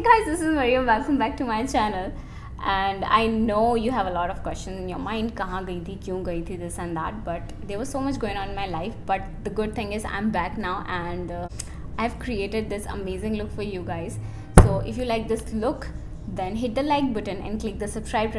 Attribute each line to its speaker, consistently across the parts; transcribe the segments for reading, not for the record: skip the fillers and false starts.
Speaker 1: guys, this is Mariam. Welcome back to my channel. And I know you have a lot of questions in your mind. Kahan gayi thi, kyun gayi thi, this and that. But there was so much going on in my life. But the good thing is I'm back now, and I've created this amazing look for you guys. So if you like this look, then hit the like button and click the subscribe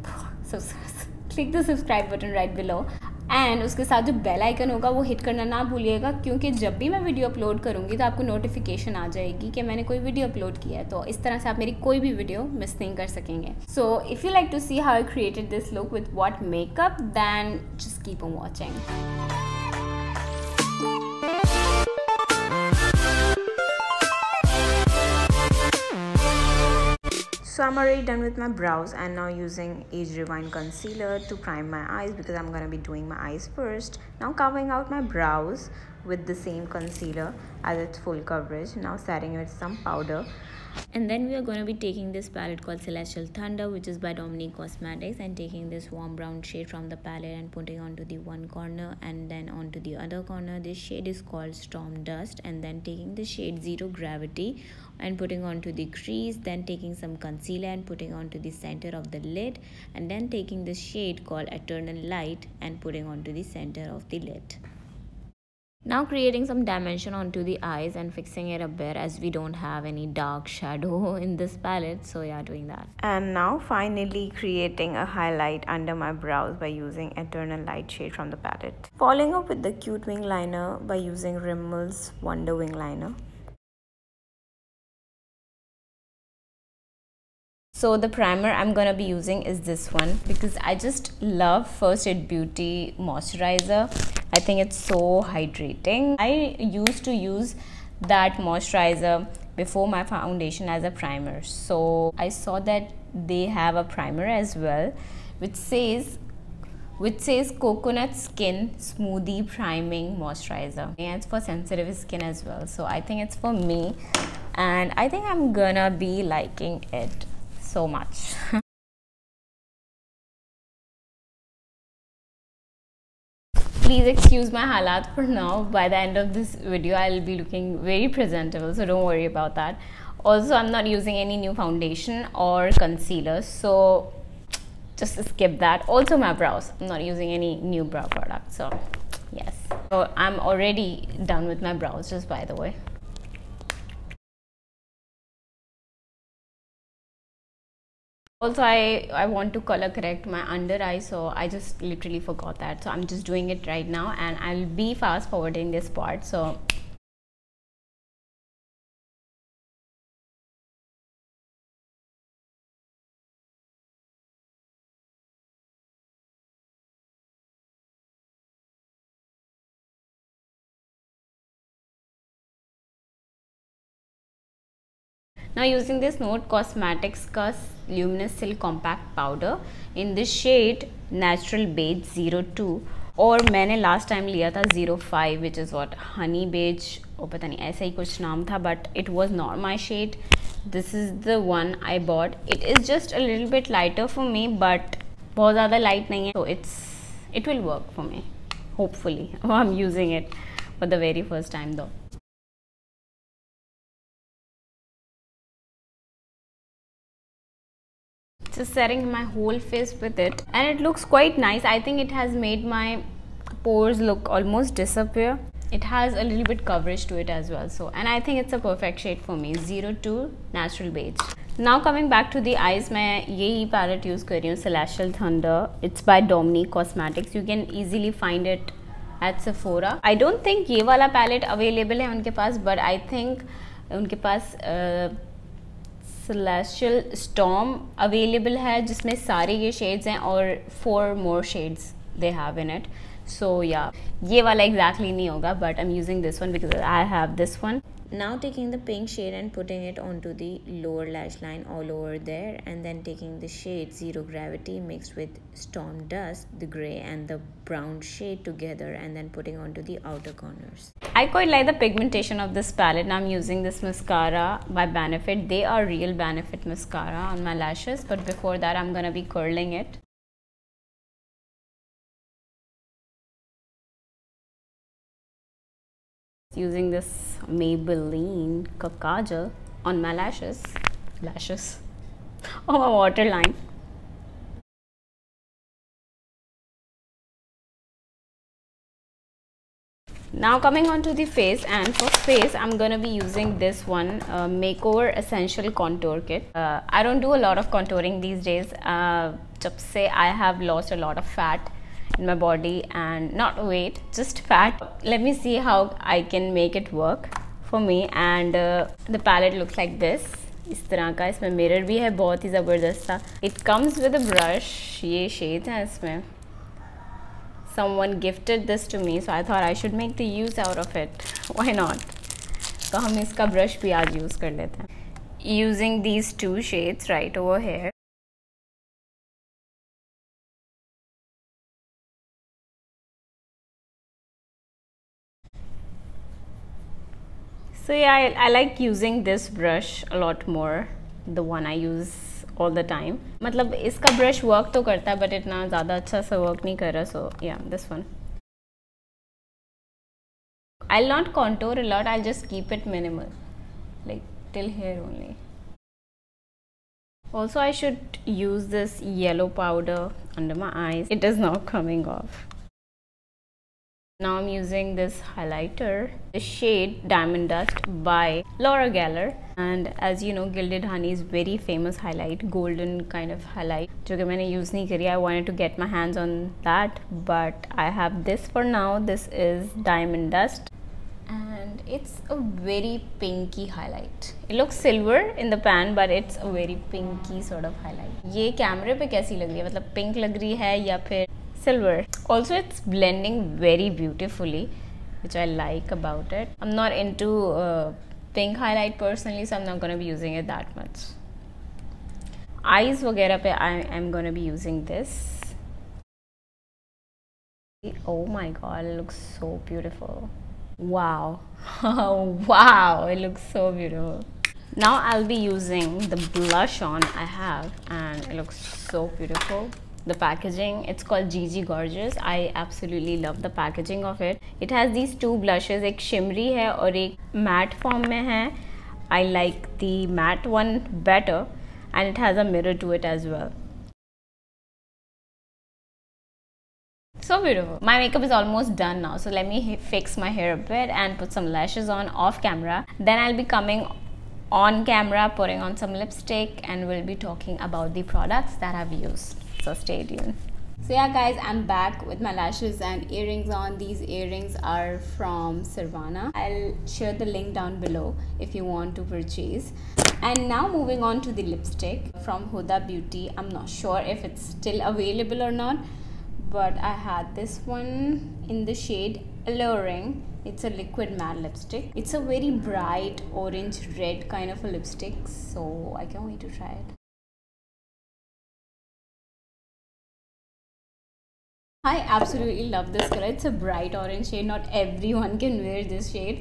Speaker 1: button right below. And उसके साथ जो bell icon होगा वो hit करना ना भूलिएगा, क्योंकि जब भी मैं वीडियो अपलोड करूँगी तो आपको नोटिफिकेशन आ जाएगी कि मैंने कोई वीडियो अपलोड किया है, तो इस तरह से आप मेरी कोई भी वीडियो मिस नहीं कर सकेंगे. So if you like to see how I created this look with what makeup, then just keep on watching. So I'm already done with my brows and now using Age Rewind concealer to prime my eyes, because I'm going to be doing my eyes first. Now carving out my brows with the same concealer as its full coverage. Now setting it with some powder. And then we are going to be taking this palette called Celestial Thunder, which is by Dominique Cosmetics, and taking this warm brown shade from the palette and putting onto the one corner and then onto the other corner. This shade is called Storm Dust, and then taking the shade Zero Gravity and putting onto the crease, then taking some concealer and putting onto the center of the lid, and then taking the shade called Eternal Light and putting onto the center of the lid. Now creating some dimension onto the eyes and fixing it a bit, as we don't have any dark shadow in this palette, so yeah, doing that. And now finally creating a highlight under my brows by using Eternal Light shade from the palette. Following up with the cute wing liner by using Rimmel's Wonder Wing Liner. So the primer I'm gonna be using is this one, because I just love First Aid Beauty moisturizer. I think it's so hydrating. I used to use that moisturizer before my foundation as a primer. So I saw that they have a primer as well, which says Coconut Skin Smoothie Priming Moisturizer. And it's for sensitive skin as well. So I think it's for me, and I think I'm gonna be liking it so much. Please excuse my halat for now. By the end of this video I'll be looking very presentable, so don't worry about that. Also, I'm not using any new foundation or concealer, so just skip that. Also my brows, I'm not using any new brow product, so yes. So I'm already done with my brows, just by the way. Also, I want to color correct my under eye, so I just literally forgot that. So I'm just doing it right now, and I'll be fast forwarding this part. So now using this Note Cosmetics का Luminous Silk Compact Powder in this shade Natural Beige 02, और मैंने last time लिया था 05, which is what Honey Beige, और पता नहीं ऐसा ही कुछ नाम था, but it was not my shade. This is the one I bought. It is just a little bit lighter for me, but बहुत ज़्यादा light नहीं है, so it will work for me, hopefully. I'm using it for the very first time though. Just setting my whole face with it, and it looks quite nice. I think it has made my pores look almost disappear. It has a little bit coverage to it as well, so, and I think it's a perfect shade for me. 02 Natural Beige. Now coming back to the eyes, मैं यही palette use कर रही हूँ, Celestial Thunder. It's by Dominique Cosmetics. You can easily find it at Sephora. I don't think ये वाला palette available है उनके पास, but I think उनके पास Celestial Storm available है, जिसमें सारे ये shades हैं और 4 more shades they have in it. So yeah, ये वाला exactly नहीं होगा, but I'm using this one because I have this one. Now taking the pink shade and putting it onto the lower lash line all over there, and then taking the shade Zero Gravity mixed with Storm Dust, the grey and the brown shade together, and then putting onto the outer corners. I quite like the pigmentation of this palette. Now I'm using this mascara by Benefit. They are real Benefit mascara on my lashes, but before that I'm gonna be curling it. Using this Maybelline Kajal on my lashes. lashes. Oh, my waterline. Now coming on to the face, and for face I'm gonna be using this one Makeover Essential Contour Kit. I don't do a lot of contouring these days. Jab se I have lost a lot of fat in my body, and not weight, just fat. Let me see how I can make it work for me. And the palette looks like this. इस तरह का इसमें mirror भी है, बहुत ही ज़बरदस्त था. It comes with a brush. ये शेड है इसमें. Someone gifted this to me, so I thought I should make the use out of it. Why not? तो हम इसका brush भी आज use कर लेते हैं. Using these two shades right over here. So yeah, I like using this brush a lot more. The one I use all the time. मतलब इसका brush work तो करता है, but इतना ज़्यादा अच्छा सा work नहीं कर रहा. So yeah, this one. I'll not contour a lot. I'll just keep it minimal, like till here only. Also, I should use this yellow powder under my eyes. It is not coming off. Now I'm using this highlighter, the shade Diamond Dust by Laura Geller. And as you know, Gilded Honey is very famous highlight, golden kind of highlight, जो कि मैंने use नहीं करी. I wanted to get my hands on that, but I have this for now. This is Diamond Dust, and it's a very pinky highlight. It looks silver in the pan, but it's a very pinky sort of highlight. ये कैमरे पे कैसी लग रही है, मतलब pink लग रही है या फिर silver? Also, it's blending very beautifully, which I like about it. I'm not into pink highlight personally, so I'm not going to be using it that much. Eyes वगैरह पे I am going to be using this. Oh my god, it looks so beautiful. Wow. Wow, it looks so beautiful. Now I'll be using the blush on I have, and it looks so beautiful. The packaging, it's called Gigi Gorgeous. I absolutely love the packaging of it. It has these two blushes, एक shimmery है और एक matte form में है. I like the matte one better, and it has a mirror to it as well. So beautiful. My makeup is almost done now, so let me fix my hair a bit and put some lashes on off camera. Then I'll be coming on camera, putting on some lipstick, and we'll be talking about the products that I've used. So stay tuned. So yeah guys, I'm back with my lashes and earrings on. These earrings are from Sirvana. I'll share the link down below if you want to purchase. And now moving on to the lipstick from Huda Beauty. I'm not sure if it's still available or not, but I had this one in the shade Alluring. It's a liquid matte lipstick. It's a very bright orange red kind of a lipstick, so I can't wait to try it. I absolutely love this color. It's a bright orange shade. Not everyone can wear this shade.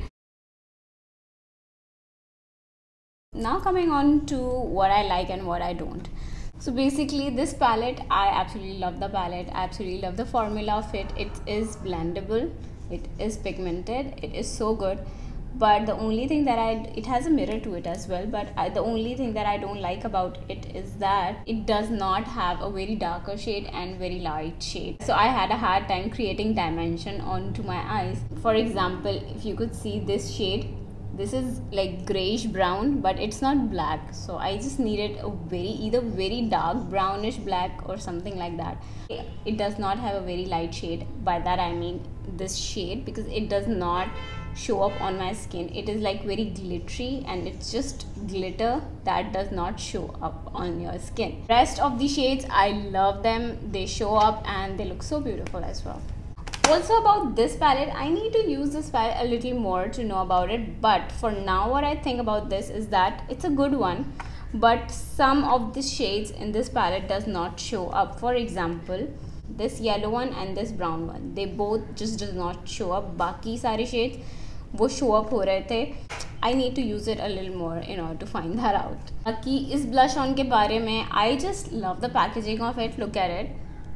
Speaker 1: Now coming on to what I like and what I don't. So basically this palette, I absolutely love the palette. I absolutely love the formula of it. It is blendable. It is pigmented. It is so good. But the only thing that it has a mirror to it as well, but the only thing that I don't like about it is that it does not have a very darker shade and very light shade. So I had a hard time creating dimension onto my eyes. For example, if you could see this shade, this is like grayish brown, but it's not black. So I just needed a either very dark brownish black or something like that. It does not have a very light shade. By that I mean this shade, because it does not show up on my skin. It is like very glittery, and it's just glitter that does not show up on your skin. Rest of the shades, I love them. They show up and they look so beautiful as well. Also about this palette, I need to use this palette a little more to know about it, but for now what I think about this is that it's a good one, but some of the shades in this palette does not show up. For example, this yellow one and this brown one, they both just does not show up. Baki sare shades वो show up हो रहे थे. I need to use it a little more in order to find that out. बाकी इस blush on के बारे में, I just love the packaging of it. Look at it.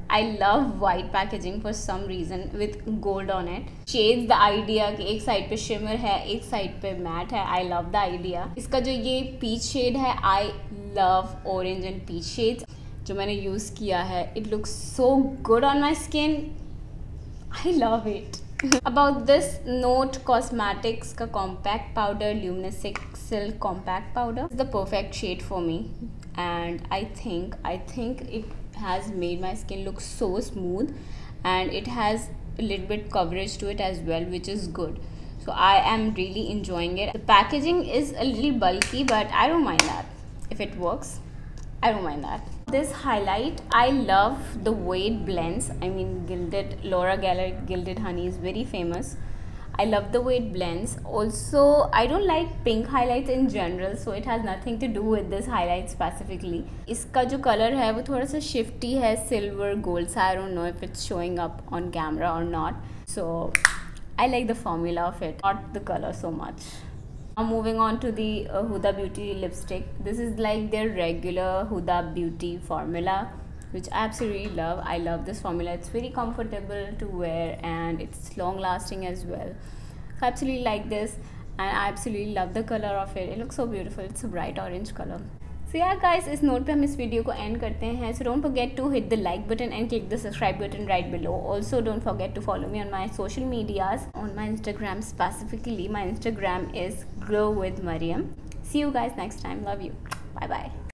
Speaker 1: I love white packaging for some reason with gold on it. Shades, the idea कि एक side पे shimmer है, एक side पे matte है. I love the idea. इसका जो ये peach shade है, I love orange and peach shades. जो मैंने use किया है, it looks so good on my skin. I love it. About this Note Cosmetics का compact powder, Luminescent Silk Compact Powder, is the perfect shade for me, and I think it has made my skin look so smooth, and it has a little bit coverage to it as well, which is good. So I am really enjoying it. The packaging is a little bulky, but I don't mind that. If it works, I don't mind that. This highlight, I love the way it blends. I mean, Laura Geller Gilded Honey is very famous. I love the way it blends. Also, I don't like pink highlights in general, so it has nothing to do with this highlight specifically. इसका जो color है वो थोड़ा सा shifty है, silver gold. So I don't know if it's showing up on camera or not. So I like the formula of it, not the color so much. Now moving on to the Huda Beauty lipstick. This is like their regular Huda Beauty formula, which I absolutely love. I love this formula. It's very comfortable to wear and it's long lasting as well. So I absolutely like this, and I absolutely love the color of it. It looks so beautiful. It's a bright orange color. So yeah guys, इस note पे हम इस video को and करते हैं. So don't forget to hit the like button and click the subscribe button right below. Also don't forget to follow me on my social medias. On my Instagram specifically, my Instagram is Glow with Mariam. See you guys next time. Love you. Bye bye.